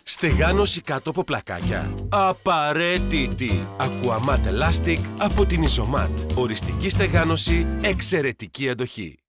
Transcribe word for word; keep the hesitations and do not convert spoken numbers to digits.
Στεγάνωση κάτω από πλακάκια. Απαραίτητη. Aquamat Elastic από την Isomat. Οριστική στεγάνωση, εξαιρετική αντοχή.